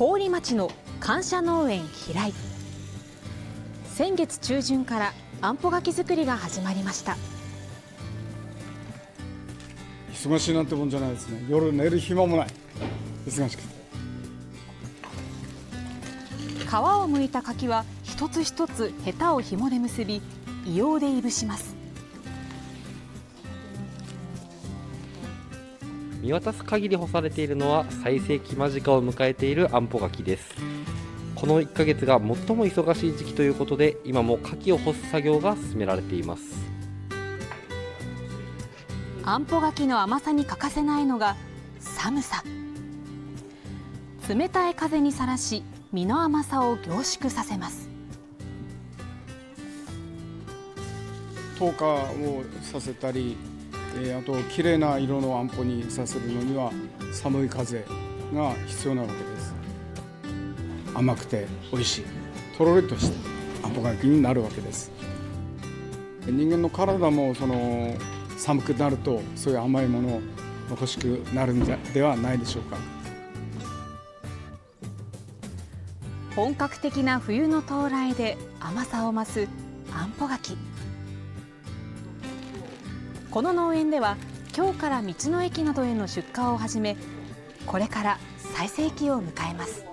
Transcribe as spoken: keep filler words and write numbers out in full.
桑折町の感謝農園平井。先月中旬からあんぽ柿作りが始まりました。 忙しいなんてもんじゃないですね。夜寝る暇もない。忙しくて。 皮を剥いた柿は一つ一つヘタを紐で結び、硫黄でいぶします。 見渡す限り干されているのは最盛期間近を迎えているあんぽ柿です。このいっかげつが最も忙しい時期ということで、今も柿を干す作業が進められています。 あんぽ柿の甘さに欠かせないのが寒さ。冷たい風にさらし、実の甘さを凝縮させます。 透過をさせたり、えー、あと綺麗な色のあんぽにさせるのには寒い風が必要なわけです。甘くて美味しい、とろりとしたあんぽ柿になるわけです。人間の体もその寒くなるとそういう甘いものが欲しくなるんではないでしょうか。 本格的な冬の到来で甘さを増すあんぽ柿。この農園では今日から道の駅などへの出荷を始め、これから最盛期を迎えます。